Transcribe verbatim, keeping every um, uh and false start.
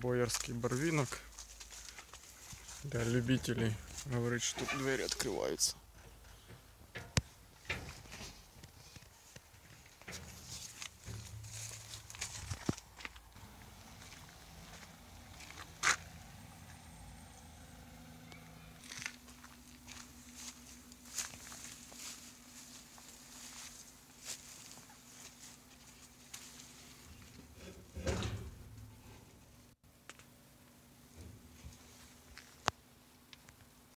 Боярский барвинок. Для любителей, говорит, что двери открываются.